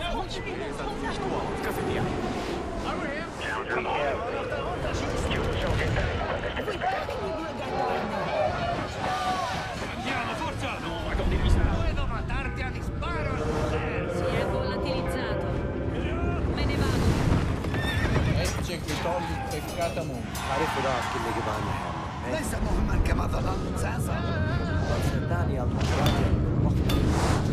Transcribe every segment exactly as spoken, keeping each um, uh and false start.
Andiamo, forza! No, ma con devi stare. Puedo matarti a disparo. Si è volatilizzato. Me ne vado. Ecce qui togli peccata mu. عارف راح كل اللي جباني حالنا ليس مهما كما ظننت ساسا. صدقني الله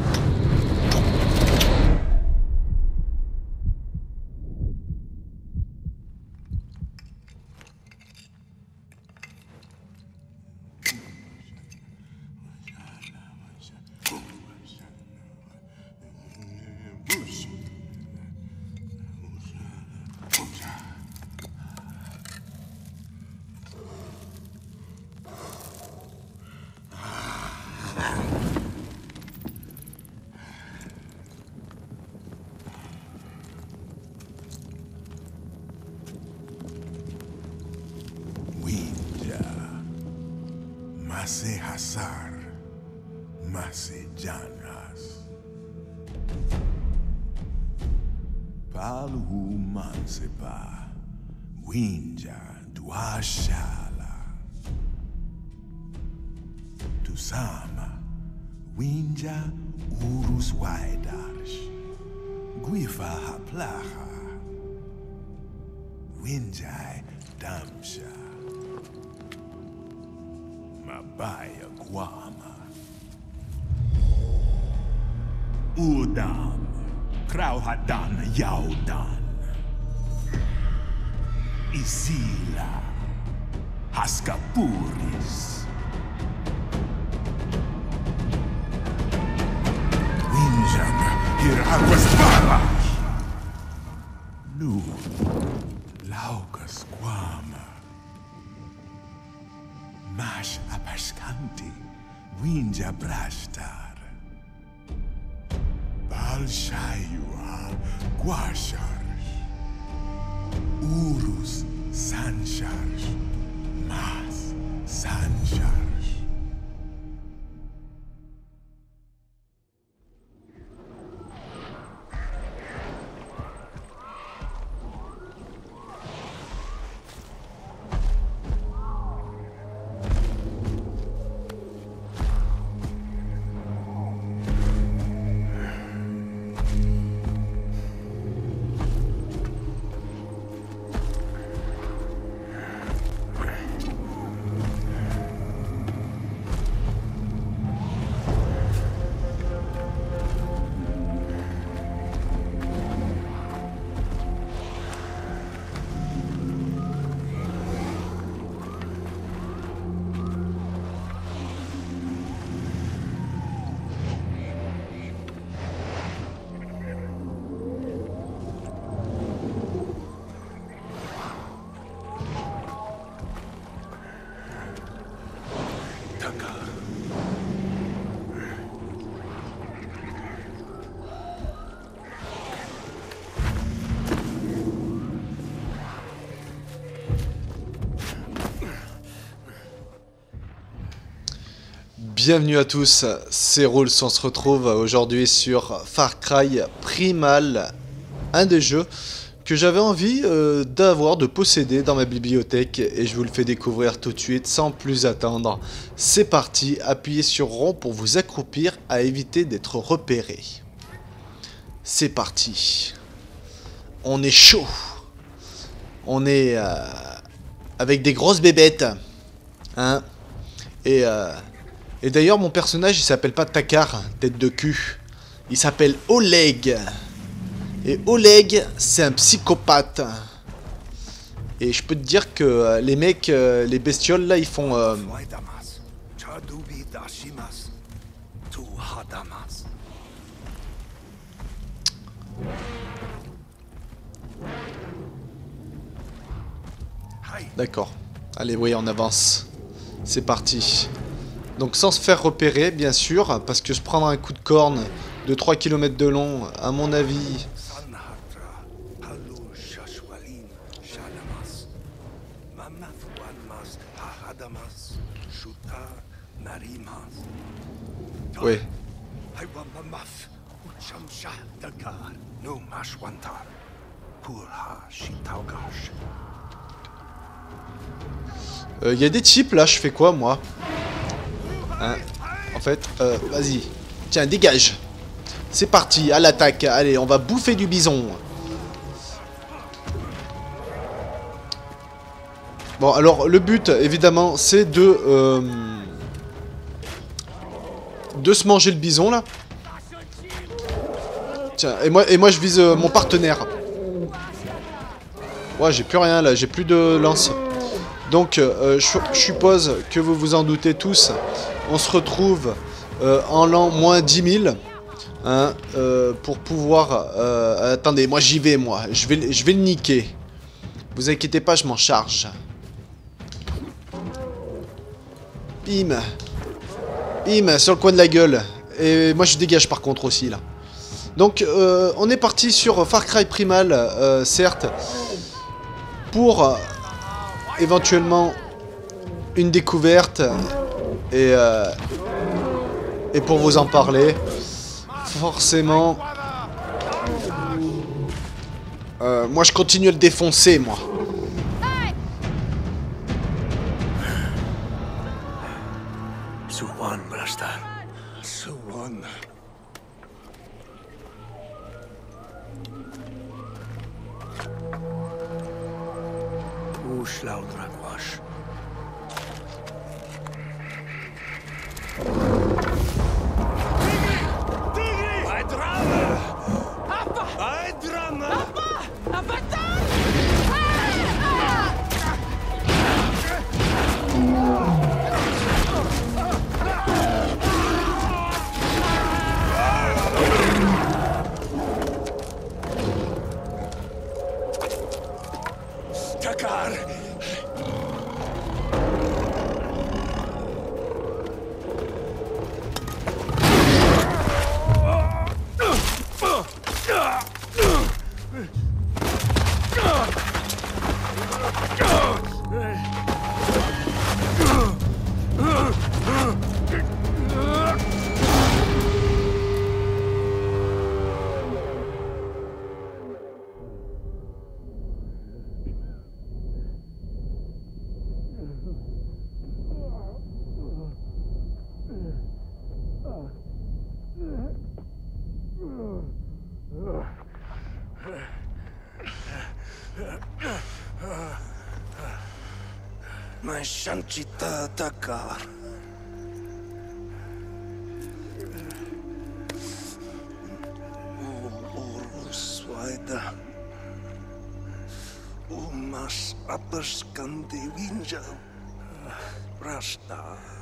Masih hasar, masih janas. Palu mansepa, winja duashala. Tusama, winja urus waidarsh. Guifa haplaha, winjai damsha. Mabaya Guama Udam Krauhadan Yaudan Isila Haskapuris Winjan Hiraguasparak Nu Laukas Guama Mash Apashkanti, Winja Brashtar, Balshayua, Guasharsh, Urus Sansharsh, Mas Sansharsh. Bienvenue à tous, c'est Rules, on se retrouve aujourd'hui sur Far Cry Primal, un des jeux que j'avais envie euh, d'avoir, de posséder dans ma bibliothèque, et je vous le fais découvrir tout de suite sans plus attendre. C'est parti, appuyez sur rond pour vous accroupir à éviter d'être repéré. C'est parti. On est chaud. On est euh, avec des grosses bébêtes. Hein. Et... Euh, Et d'ailleurs, mon personnage, il s'appelle pas Takar, tête de cul. Il s'appelle Oleg. Et Oleg, c'est un psychopathe. Et je peux te dire que euh, les mecs, euh, les bestioles, là, ils font... Euh... D'accord. Allez, oui, on avance. C'est parti. Donc sans se faire repérer, bien sûr, parce que se prendre un coup de corne de trois kilomètres de long, à mon avis... Il euh, y a des types là, je fais quoi moi hein en fait, euh, vas-y. Tiens, dégage. C'est parti, à l'attaque. Allez, on va bouffer du bison. Bon, alors, le but, évidemment, c'est de... Euh, de se manger le bison, là. Tiens, et moi, et moi je vise euh, mon partenaire. Ouais, j'ai plus rien, là. J'ai plus de lance. Donc, euh, je, je suppose que vous vous en doutez tous. On se retrouve euh, en l'an moins dix mille. Hein, euh, pour pouvoir... Euh, attendez, moi j'y vais, moi. Je vais, je vais le niquer. Vous inquiétez pas, je m'en charge. Bim. Bim, sur le coin de la gueule. Et moi je dégage par contre aussi, là. Donc, euh, on est parti sur Far Cry Primal, euh, certes. Pour... Euh, éventuellement... une découverte. Et... Euh, et pour vous en parler... Forcément... Euh, moi je continue à le défoncer, moi. Suwan, Brasta. Suwan. Uшлаудрагваш. Shanchita Takar. Uruswaida. Umas apaskandi winja. Rasta.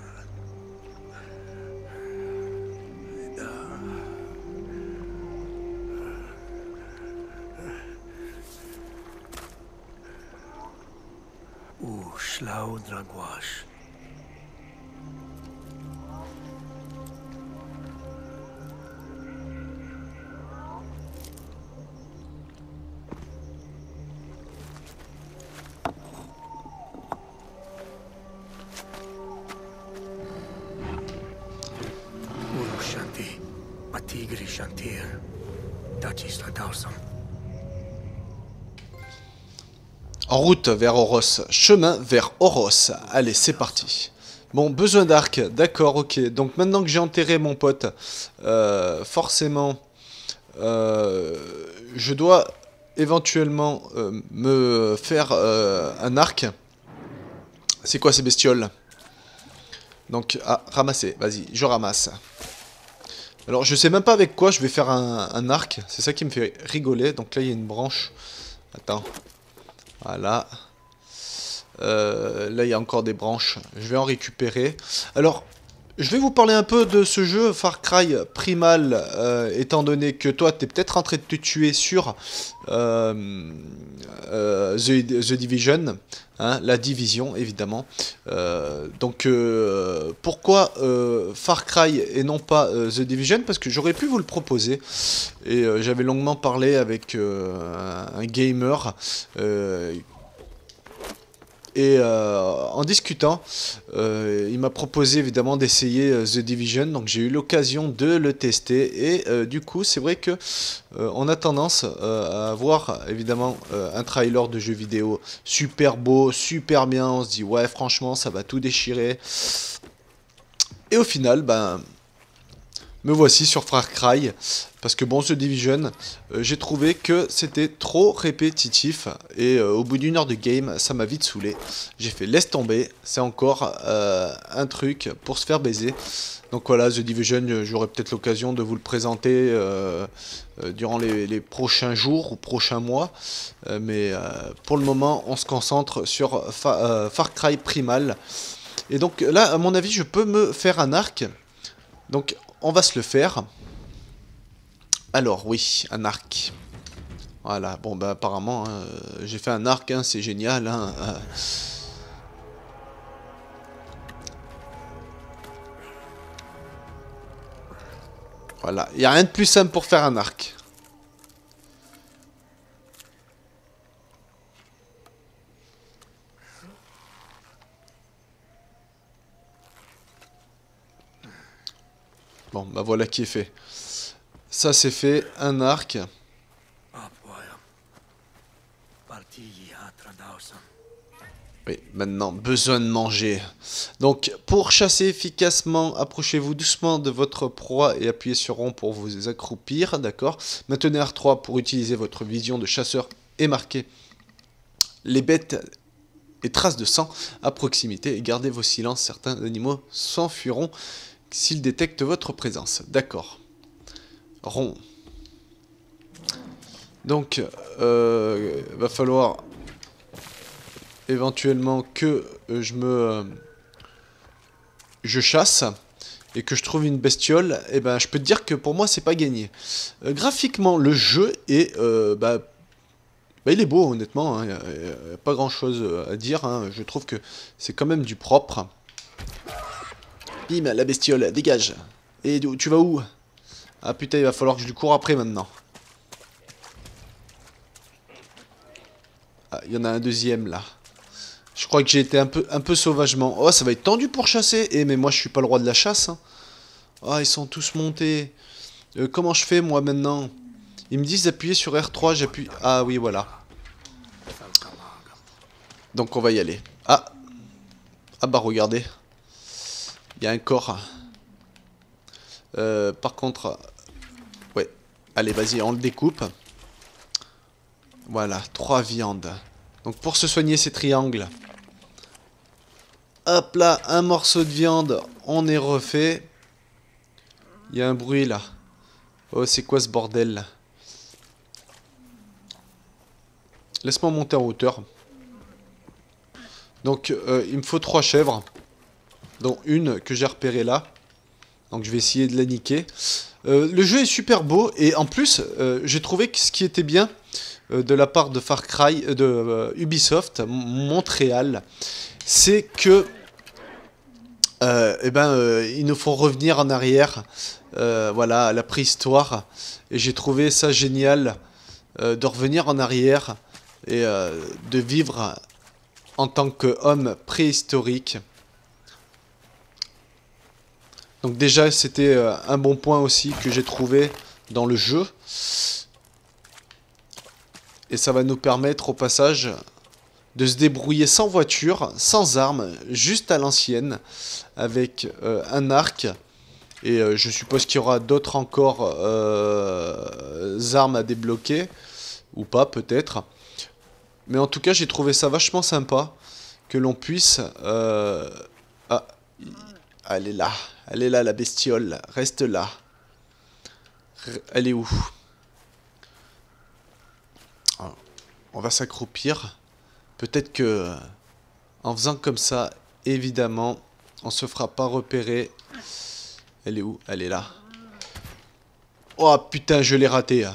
Uшлаудрагваш. Urushanti. Patigri Shantir. Dachista Dausam. En route vers Oros. Chemin vers Oros. Allez, c'est parti. Bon, besoin d'arc. D'accord, ok. Donc maintenant que j'ai enterré mon pote, euh, forcément, euh, je dois éventuellement euh, me faire euh, un arc. C'est quoi ces bestioles? Donc, ah, ramasser. Vas-y, je ramasse. Alors, je sais même pas avec quoi je vais faire un, un arc. C'est ça qui me fait rigoler. Donc là, il y a une branche. Attends. Voilà. Euh, là, il y a encore des branches. Je vais en récupérer. Alors, je vais vous parler un peu de ce jeu, Far Cry Primal, euh, étant donné que toi, tu es peut-être en train de te tuer sur euh, euh, The, The Division, hein, la division, évidemment. Euh, donc, euh, pourquoi euh, Far Cry et non pas euh, The Division? Parce que j'aurais pu vous le proposer. Et euh, j'avais longuement parlé avec euh, un, un gamer euh, Et euh, en discutant, euh, il m'a proposé évidemment d'essayer euh, The Division, donc j'ai eu l'occasion de le tester. Et euh, du coup, c'est vrai que euh, on a tendance euh, à voir évidemment euh, un trailer de jeu vidéo super beau, super bien. On se dit ouais, franchement, ça va tout déchirer. Et au final, ben, me voici sur Far Cry. Parce que bon, The Division, euh, j'ai trouvé que c'était trop répétitif. Et euh, au bout d'une heure de game, ça m'a vite saoulé. J'ai fait laisse tomber, c'est encore euh, un truc pour se faire baiser. Donc voilà, The Division, j'aurai peut-être l'occasion de vous le présenter euh, euh, durant les, les prochains jours ou prochains mois. Euh, mais euh, pour le moment, on se concentre sur Fa euh, Far Cry Primal. Et donc là, à mon avis, je peux me faire un arc. Donc on va se le faire. Alors oui, un arc. Voilà, bon bah apparemment, hein, j'ai fait un arc, hein, c'est génial. Hein, euh. Voilà, il n'y a rien de plus simple pour faire un arc. Bon, bah voilà qui est fait. Ça c'est fait, un arc. Oui, maintenant, besoin de manger. Donc, pour chasser efficacement, approchez-vous doucement de votre proie et appuyez sur rond pour vous accroupir, d'accord? Maintenez R trois pour utiliser votre vision de chasseur et marquer les bêtes et traces de sang à proximité et gardez vos silences. Certains animaux s'enfuiront s'ils détectent votre présence. D'accord. Rond. Donc, euh, va falloir éventuellement que euh, je me euh, je chasse et que je trouve une bestiole. Et ben, je peux te dire que pour moi, c'est pas gagné. Euh, graphiquement, le jeu est euh, bah, bah, il est beau, honnêtement. Il hein, n'y a, a pas grand chose à dire. Hein. Je trouve que c'est quand même du propre. Bim, la bestiole, dégage. Et tu vas où? Ah putain, il va falloir que je lui cours après maintenant. Ah, il y en a un deuxième là. Je crois que j'ai été un peu, un peu sauvagement. Oh, ça va être tendu pour chasser. Eh, mais moi, je suis pas le roi de la chasse. Hein. Oh, ils sont tous montés. Euh, comment je fais, moi, maintenant? Ils me disent d'appuyer sur R trois. J'appuie... Ah oui, voilà. Donc, on va y aller. Ah. Ah bah, regardez. Il y a un corps. Euh, par contre... Ouais. Allez, vas-y, on le découpe. Voilà, trois viandes. Donc, pour se soigner, ces triangles... Hop là, un morceau de viande, on est refait. Il y a un bruit là. Oh, c'est quoi ce bordel là? Laisse-moi monter en hauteur. Donc, euh, il me faut trois chèvres. Dont une que j'ai repérée là. Donc, je vais essayer de la niquer. Euh, le jeu est super beau. Et en plus, euh, j'ai trouvé que ce qui était bien euh, de la part de Far Cry, euh, de euh, Ubisoft, Montréal, c'est que euh, eh ben, euh, ils nous font revenir en arrière, euh, voilà, à la préhistoire. Et j'ai trouvé ça génial euh, de revenir en arrière et euh, de vivre en tant qu'homme préhistorique. Donc déjà, c'était euh, un bon point aussi que j'ai trouvé dans le jeu. Et ça va nous permettre au passage de se débrouiller sans voiture, sans armes, juste à l'ancienne, avec euh, un arc. Et euh, je suppose qu'il y aura d'autres encore euh, armes à débloquer, ou pas peut-être. Mais en tout cas, j'ai trouvé ça vachement sympa, que l'on puisse... Euh... Ah, elle est là, elle est là la bestiole, reste là. Elle est où? Alors, on va s'accroupir. Peut-être que, en faisant comme ça, évidemment, on se fera pas repérer. Elle est où? Elle est là. Oh putain, je l'ai raté.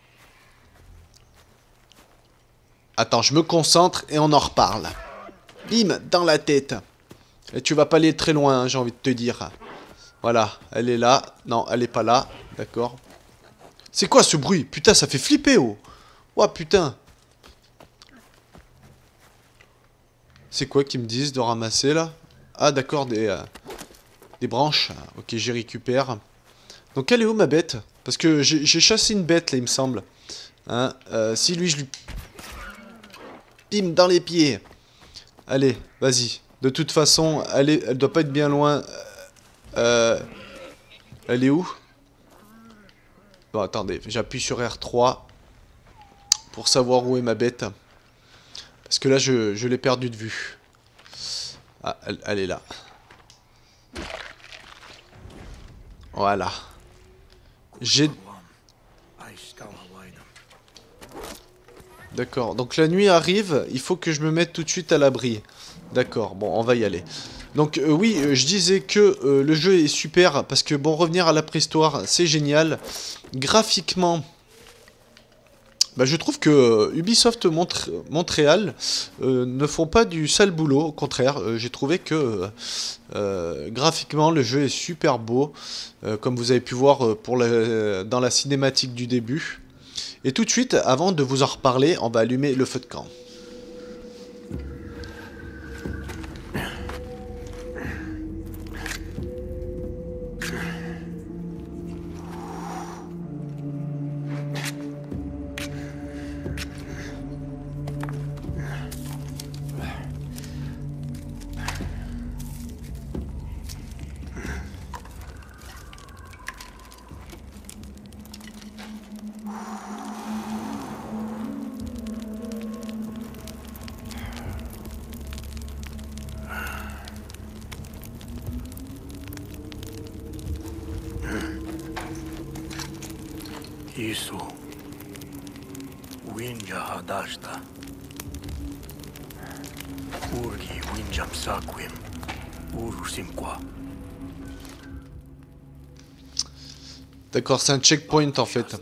Attends, je me concentre et on en reparle. Bim, dans la tête. Et tu vas pas aller très loin, hein, j'ai envie de te dire. Voilà, elle est là. Non, elle est pas là. D'accord. C'est quoi ce bruit? Putain, ça fait flipper, oh. Oh putain. C'est quoi qu'ils me disent de ramasser là? Ah d'accord, des, euh, des branches. Ok, j'y récupère. Donc elle est où ma bête? Parce que j'ai chassé une bête là, il me semble. Hein, euh, si lui je lui... Bim, dans les pieds. Allez, vas-y. De toute façon, elle, est, elle doit pas être bien loin. Euh, elle est où? Bon, attendez, j'appuie sur R trois pour savoir où est ma bête. Parce que là, je, je l'ai perdu de vue. Ah, elle, elle est là. Voilà. J'ai... D'accord, donc la nuit arrive, il faut que je me mette tout de suite à l'abri. D'accord, bon, on va y aller. Donc euh, oui, euh, je disais que euh, le jeu est super, parce que bon, revenir à la préhistoire, c'est génial. Graphiquement, bah, je trouve que euh, Ubisoft Montre Montréal euh, ne font pas du sale boulot, au contraire, euh, j'ai trouvé que euh, euh, graphiquement, le jeu est super beau, euh, comme vous avez pu voir euh, pour la, dans la cinématique du début. Et tout de suite, avant de vous en reparler, on va allumer le feu de camp. Isu, Winja Hadashta, Urgi Winjam Sakwim, Urusimqua. D'accord, c'est un checkpoint en fait.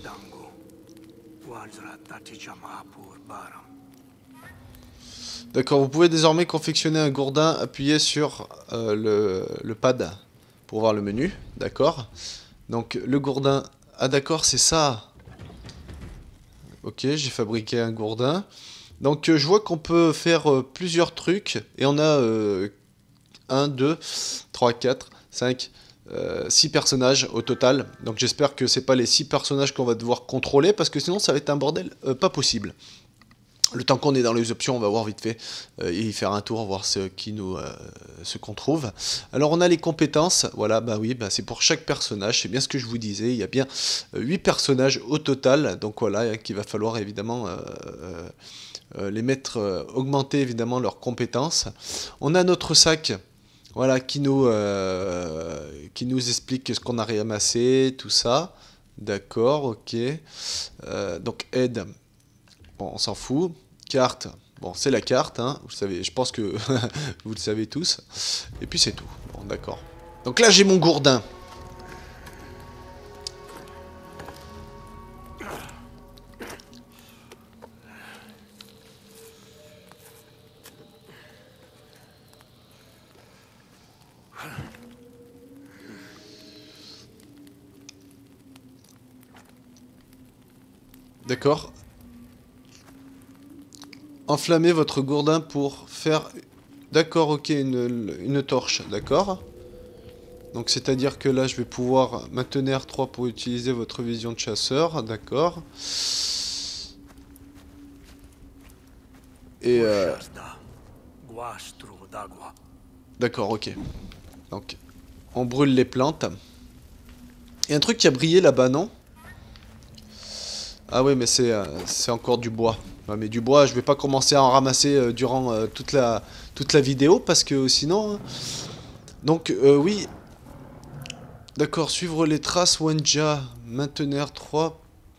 D'accord, vous pouvez désormais confectionner un gourdin, appuyez sur euh, le, le pad pour voir le menu. D'accord. Donc le gourdin... Ah d'accord, c'est ça. Ok, j'ai fabriqué un gourdin. Donc euh, je vois qu'on peut faire euh, plusieurs trucs. Et on a euh, un, deux, trois, quatre, cinq, six personnages au total. Donc j'espère que c'est pas les six personnages qu'on va devoir contrôler. Parce que sinon ça va être un bordel euh, pas possible. Le temps qu'on est dans les options, on va voir vite fait euh, et y faire un tour, voir ce qui nous, euh, ce qu'on trouve. Alors on a les compétences, voilà, bah oui, bah c'est pour chaque personnage, c'est bien ce que je vous disais, il y a bien euh, huit personnages au total, donc voilà, qu'il va falloir évidemment euh, euh, les mettre, euh, augmenter évidemment leurs compétences. On a notre sac, voilà, qui nous, euh, qui nous explique ce qu'on a ramassé, tout ça, d'accord, ok, euh, donc aide. Bon, on s'en fout. Carte. Bon, c'est la carte, hein. Vous savez, je pense que vous le savez tous. Et puis c'est tout. Bon, d'accord. Donc là, j'ai mon gourdin. D'accord. Enflammez votre gourdin pour faire... D'accord, ok, une, une torche, d'accord. Donc c'est-à-dire que là, je vais pouvoir maintenir R trois pour utiliser votre vision de chasseur, d'accord. Et... Euh... D'accord, ok. Donc, on brûle les plantes. Il y a un truc qui a brillé là-bas, non? Ah oui, mais c'est euh, c'est encore du bois. Ouais, mais du bois, je vais pas commencer à en ramasser euh, durant euh, toute, la, toute la vidéo, parce que sinon... Hein... Donc, euh, oui. D'accord, suivre les traces Wenja, maintenir trois.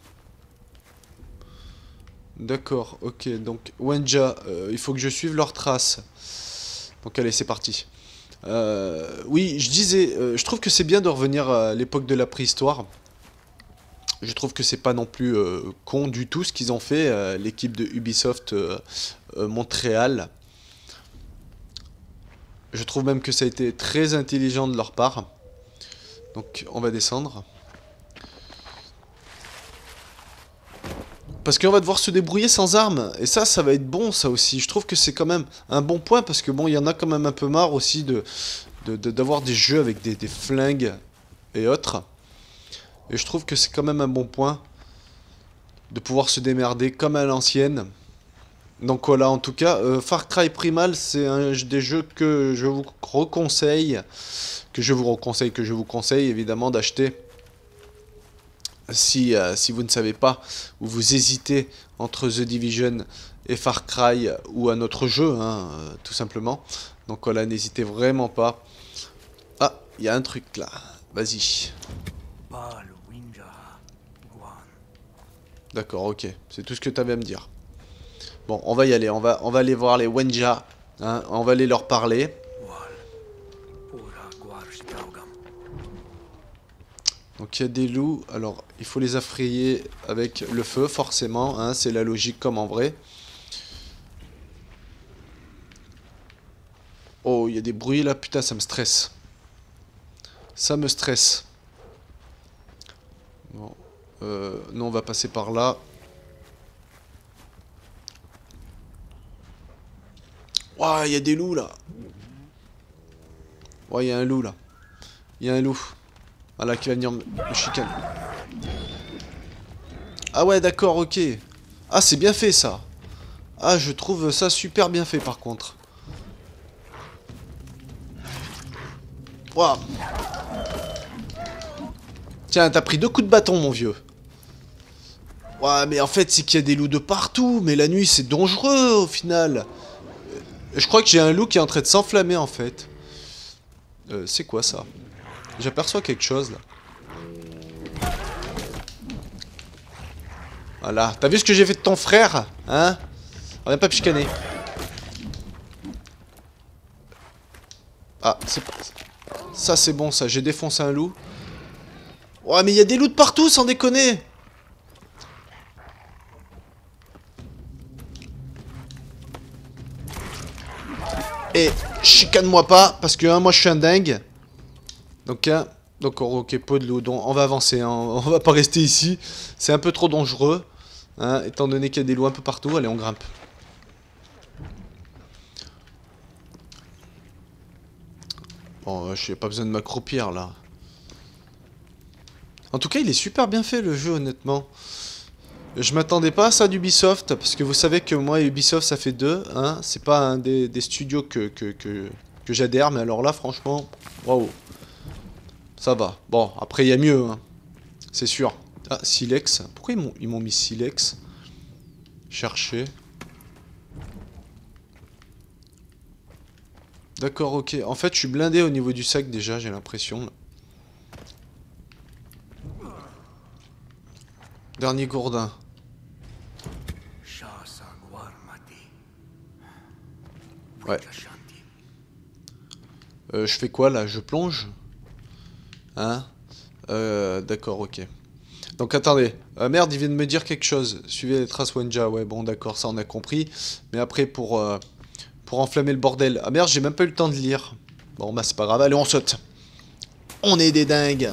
D'accord, ok, donc Wenja, euh, il faut que je suive leurs traces. Donc allez, c'est parti. Euh, oui, je disais, euh, je trouve que c'est bien de revenir à l'époque de la préhistoire. Je trouve que c'est pas non plus euh, con du tout ce qu'ils ont fait, euh, l'équipe de Ubisoft euh, euh, Montréal. Je trouve même que ça a été très intelligent de leur part. Donc on va descendre. Parce qu'on va devoir se débrouiller sans armes. Et ça, ça va être bon, ça aussi. Je trouve que c'est quand même un bon point. Parce que bon, il y en a quand même un peu marre aussi de d'avoir de, de, des jeux avec des, des flingues et autres. Et je trouve que c'est quand même un bon point. De pouvoir se démerder comme à l'ancienne. Donc voilà, en tout cas, euh, Far Cry Primal, c'est un des jeux que je vous reconseille. Que je vous reconseille, que je vous conseille évidemment d'acheter. Si, euh, si vous ne savez pas, ou vous hésitez entre The Division et Far Cry, ou un autre jeu, hein, euh, tout simplement. Donc voilà, n'hésitez vraiment pas. Ah, il y a un truc là. Vas-y. D'accord, ok. C'est tout ce que tu avais à me dire. Bon, on va y aller. On va, on va aller voir les Wenja. Hein, on va aller leur parler. Donc il y a des loups, alors il faut les affrayer avec le feu forcément, hein, c'est la logique comme en vrai. Oh, il y a des bruits là, putain ça me stresse. Ça me stresse. Bon, euh, non on va passer par là. Ouah, il y a des loups là. Ouais, il y a un loup là. Il y a un loup. Voilà, qui va venir me chicaner. Ah ouais, d'accord, ok. Ah, c'est bien fait, ça. Ah, je trouve ça super bien fait, par contre. Waouh. Tiens, t'as pris deux coups de bâton, mon vieux. Ouais, mais en fait, c'est qu'il y a des loups de partout. Mais la nuit, c'est dangereux, au final. Je crois que j'ai un loup qui est en train de s'enflammer, en fait. Euh, c'est quoi, ça ? J'aperçois quelque chose là. Voilà. T'as vu ce que j'ai fait de ton frère? Hein? On vient pas me chicaner. Ah, c'est pas... Ça c'est bon ça. J'ai défoncé un loup. Ouais mais il y a des loups de partout sans déconner. Et chicane-moi pas. Parce que hein, moi je suis un dingue. Donc, hein, donc ok, pot de loup, donc on va avancer, hein, on va pas rester ici, c'est un peu trop dangereux, hein, étant donné qu'il y a des loups un peu partout, allez on grimpe. Bon, je n'ai pas besoin de m'accroupir là. En tout cas, il est super bien fait le jeu, honnêtement. Je m'attendais pas à ça d'Ubisoft, parce que vous savez que moi et Ubisoft ça fait deux, hein, c'est pas un des, des studios que, que, que, que j'adhère, mais alors là, franchement, waouh. Ça va. Bon, après, il y a mieux, hein. C'est sûr. Ah, Silex. Pourquoi ils m'ont mis Silex? Chercher. D'accord, ok. En fait, je suis blindé au niveau du sac, déjà, j'ai l'impression. Dernier gourdin. Ouais. Euh, je fais quoi, là? Je plonge? Hein? Euh, d'accord, ok. Donc attendez, euh, merde, il vient de me dire quelque chose. Suivez les traces Wenja, ouais, bon d'accord, ça on a compris. Mais après, pour, euh, pour enflammer le bordel... Ah merde, j'ai même pas eu le temps de lire. Bon, bah c'est pas grave, allez, on saute. On est des dingues.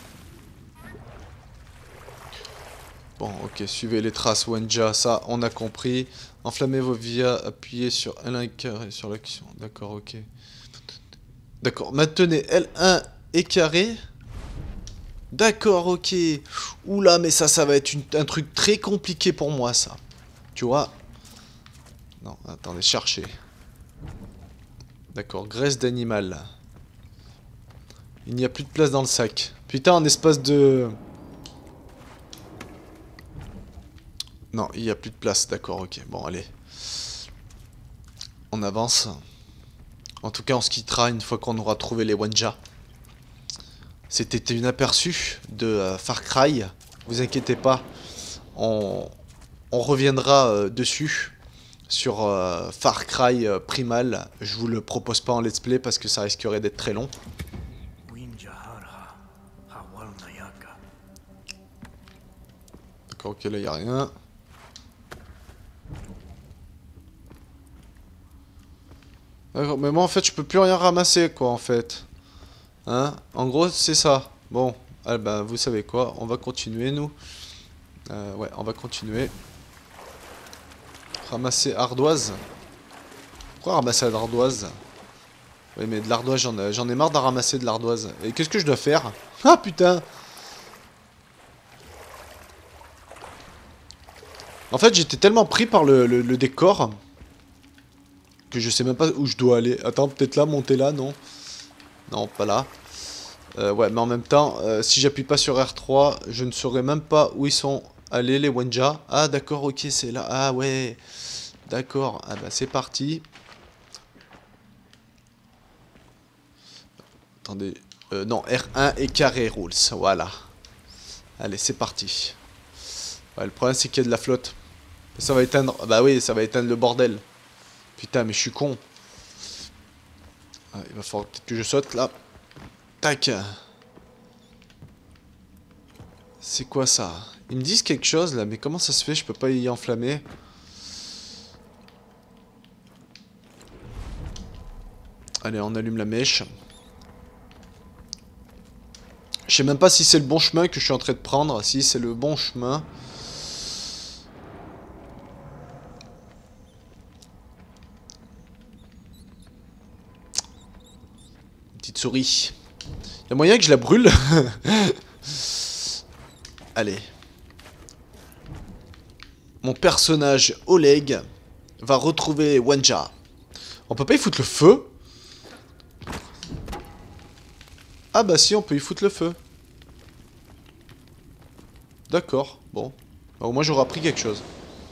Bon, ok, suivez les traces Wenja, ça on a compris. Enflammez vos vias, appuyez sur L un carré sur l'action. D'accord, ok. D'accord, maintenez L un et carré. D'accord, ok. Oula, mais ça, ça va être une, un truc très compliqué pour moi, ça. Tu vois? Non, attendez, cherchez. D'accord, graisse d'animal. Il n'y a plus de place dans le sac. Putain, en espace de... Non, il n'y a plus de place, d'accord, ok. Bon, allez. On avance. En tout cas, on se quittera une fois qu'on aura trouvé les Wenja. C'était une aperçu de euh, Far Cry. Vous inquiétez pas. On, on reviendra euh, dessus. Sur euh, Far Cry euh, Primal. Je vous le propose pas en let's play parce que ça risquerait d'être très long. D'accord, ok, là il n'y a rien. D'accord, mais moi en fait je peux plus rien ramasser quoi en fait. Hein? En gros c'est ça. Bon, ah, bah, vous savez quoi, on va continuer nous. Euh, ouais, on va continuer. Ramasser ardoise. Pourquoi ramasser de l'ardoise? Oui, mais de l'ardoise, j'en ai, j'en ai marre d'en ramasser de l'ardoise. Et qu'est-ce que je dois faire? Ah, putain! En fait, j'étais tellement pris par le, le, le décor que je sais même pas où je dois aller. Attends, peut-être là, monter là, non? Non, pas là. Euh, ouais, mais en même temps, euh, si j'appuie pas sur R trois, je ne saurais même pas où ils sont allés, les Wenja. Ah, d'accord, ok, c'est là. Ah, ouais. D'accord. Ah, bah, c'est parti. Attendez. Euh, non, R un et carré rules. Voilà. Allez, c'est parti. Ouais, le problème, c'est qu'il y a de la flotte. Ça va éteindre... Bah oui, ça va éteindre le bordel. Putain, mais je suis con. Ah, il va falloir peut-être que je saute, là. Tac. C'est quoi, ça? Ils me disent quelque chose, là. Mais comment ça se fait? Je peux pas y enflammer. Allez, on allume la mèche. Je sais même pas si c'est le bon chemin que je suis en train de prendre. Si, c'est le bon chemin. Petite souris. Il y a moyen que je la brûle. Allez. Mon personnage, Oleg, va retrouver Wenja. On peut pas y foutre le feu? Ah bah si, on peut y foutre le feu. D'accord, bon. Bah, au moins j'aurai appris quelque chose.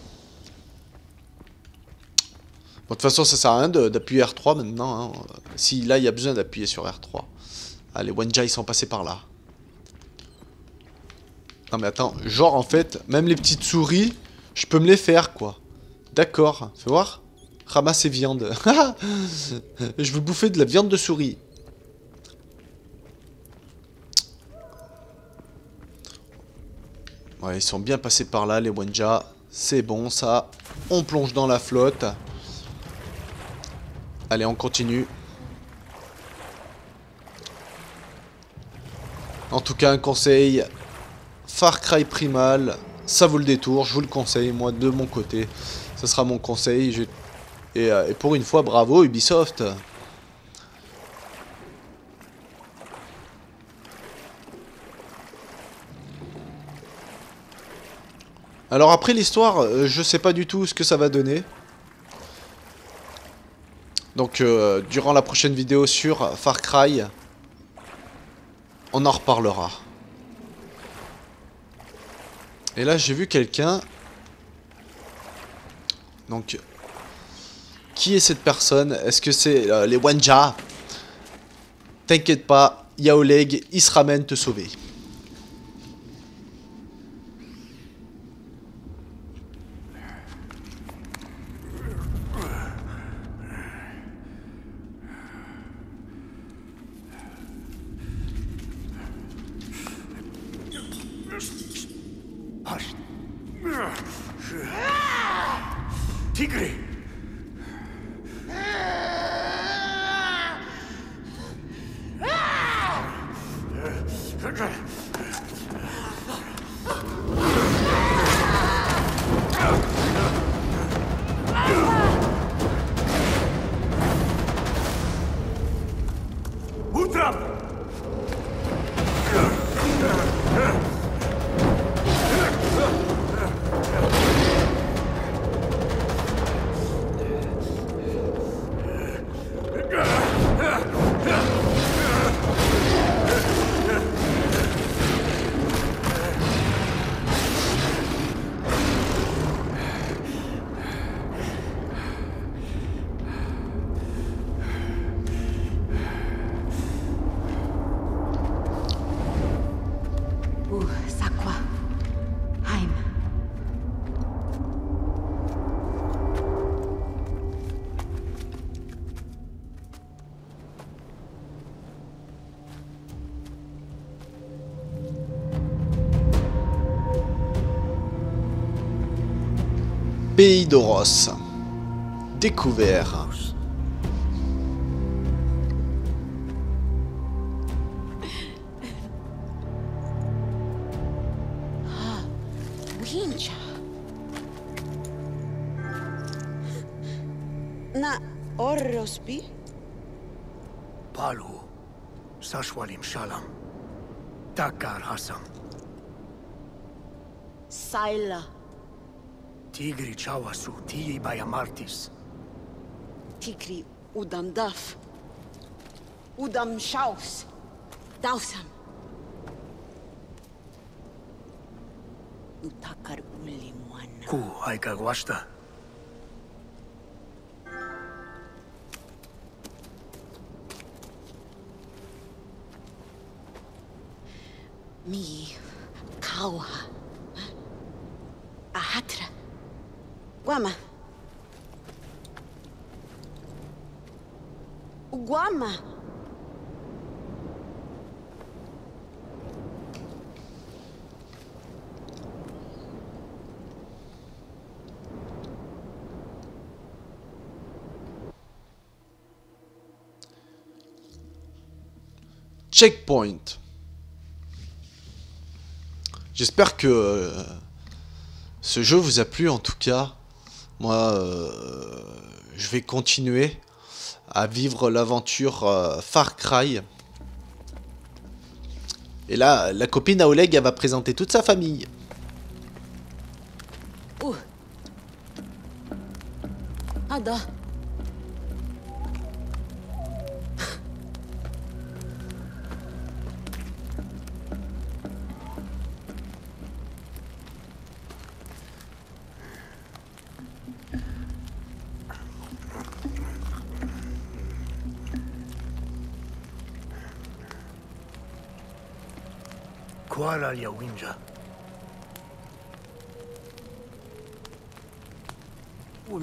Bon, de toute façon, ça sert à rien d'appuyer R trois maintenant. Hein. Si là, il y a besoin d'appuyer sur R trois. Ah, les Wenja, ils sont passés par là. Non mais attends, genre en fait, même les petites souris, je peux me les faire, quoi. D'accord, fais voir. Ramasse et viande. Je veux bouffer de la viande de souris. Ouais, ils sont bien passés par là, les Wenja. C'est bon, ça. On plonge dans la flotte. Allez, on continue. En tout cas, un conseil. Far Cry Primal, ça vaut le détour. Je vous le conseille, moi, de mon côté. Ça sera mon conseil. Je... Et, euh, et pour une fois, bravo Ubisoft. Alors après l'histoire, euh, je sais pas du tout ce que ça va donner. Donc euh, durant la prochaine vidéo sur Far Cry, on en reparlera. Et là j'ai vu quelqu'un. Donc, qui est cette personne? Est-ce que c'est euh, les Wenja? T'inquiète pas, il y a Oleg, il se ramène te sauver. Tigre! Utram! Ouh, ça quoi? Heim. Pays d'Oros. Découvert. Winja. Na orrospi? Palu. Sashwalim Shalam. Takar Hasam. Saila. Tigri Chawasu. Tii Bayamartis. Tigri udam daf. Udam shaus. Dausam. Utakar uli mwana. Ku Aika Gwashta. Mi kauha. Ahatra. Guama. Guama. Checkpoint. J'espère que euh, ce jeu vous a plu en tout cas. Moi, euh, je vais continuer à vivre l'aventure euh, Far Cry. Et là, la copine à Oleg, elle va présenter toute sa famille. Uh. Ada. Kuala ya Winja. Ul.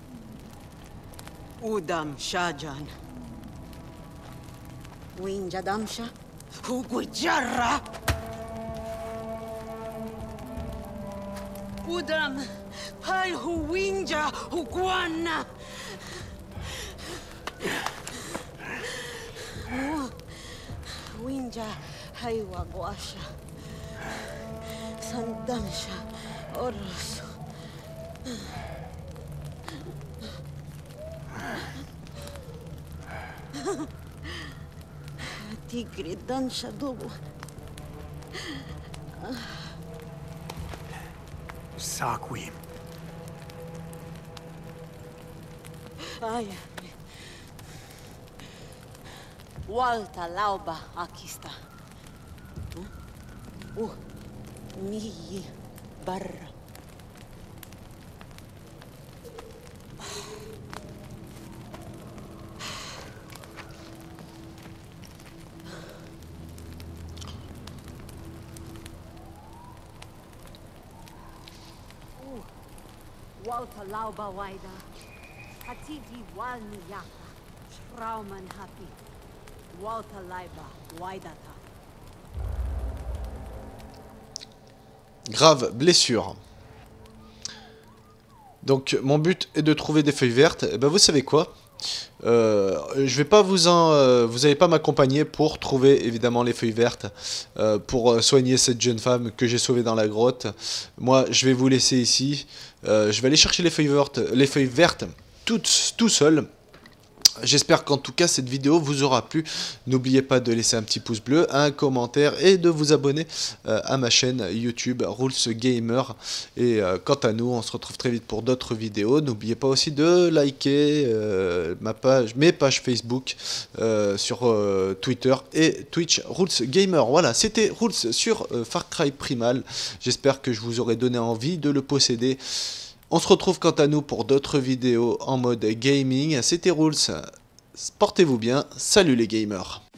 Udam shajan. Winja damsha. Hugujarra. Udam. Pal hu winja huguana. Winja haywa guasha. Sandamsha oros. Tigre dansha dobo. Sakwim. Ay. Walta lauba akista. Uh, mi barra. Walter Lauba Waida. Hatigi Walni Yaka. Schrauman Happy. Walter Lauba Waidata. Grave blessure. Donc mon but est de trouver des feuilles vertes. Et ben vous savez quoi, euh, je vais pas vous en, euh, vous allez pas m'accompagner pour trouver évidemment les feuilles vertes euh, pour soigner cette jeune femme que j'ai sauvée dans la grotte. Moi je vais vous laisser ici. Euh, je vais aller chercher les feuilles vertes, les feuilles vertes toutes, tout seul. J'espère qu'en tout cas cette vidéo vous aura plu. N'oubliez pas de laisser un petit pouce bleu, un commentaire et de vous abonner euh, à ma chaîne YouTube Rules Gamer. Et euh, quant à nous, on se retrouve très vite pour d'autres vidéos. N'oubliez pas aussi de liker euh, ma page, mes pages Facebook, euh, sur euh, Twitter et Twitch Rules Gamer. Voilà, c'était Rules sur euh, Far Cry Primal. J'espère que je vous aurai donné envie de le posséder. On se retrouve quant à nous pour d'autres vidéos en mode gaming. C'était Rules. Portez-vous bien. Salut les gamers.